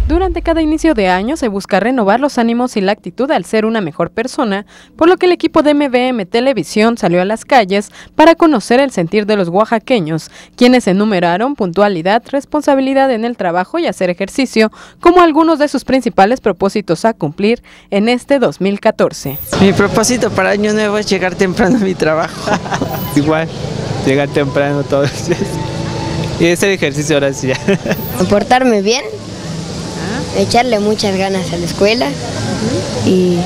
Durante cada inicio de año se busca renovar los ánimos y la actitud al ser una mejor persona, por lo que el equipo de MVM Televisión salió a las calles para conocer el sentir de los oaxaqueños, quienes enumeraron puntualidad, responsabilidad en el trabajo y hacer ejercicio como algunos de sus principales propósitos a cumplir en este 2014. Mi propósito para Año Nuevo es llegar temprano a mi trabajo. Igual, llegar temprano todos los días y hacer ejercicio ahora sí. Portarme bien, echarle muchas ganas a la escuela y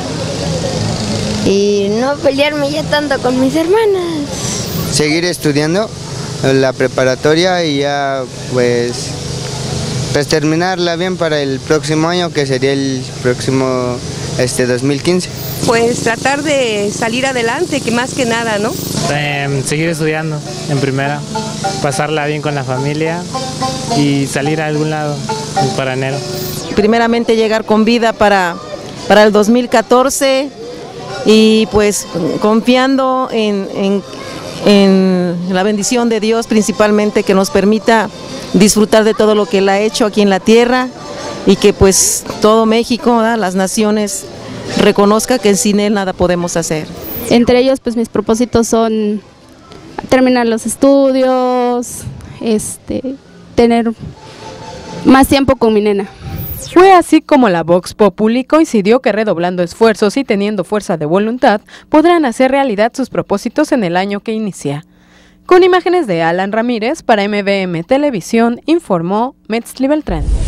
no pelearme ya tanto con mis hermanas. Seguir estudiando la preparatoria y ya pues terminarla bien para el próximo año, que sería el próximo 2015. Pues tratar de salir adelante, que más que nada, ¿no? Seguir estudiando en primera, pasarla bien con la familia y salir a algún lado para enero. Primeramente llegar con vida para el 2014 y pues confiando en la bendición de Dios, principalmente que nos permita disfrutar de todo lo que Él ha hecho aquí en la tierra y que pues todo México, ¿verdad?, las naciones reconozca que sin Él nada podemos hacer. Entre ellos pues mis propósitos son terminar los estudios, tener más tiempo con mi nena. Fue así como la Vox Populi coincidió que redoblando esfuerzos y teniendo fuerza de voluntad, podrán hacer realidad sus propósitos en el año que inicia. Con imágenes de Alan Ramírez, para MVM Televisión, informó Metzli Beltrán.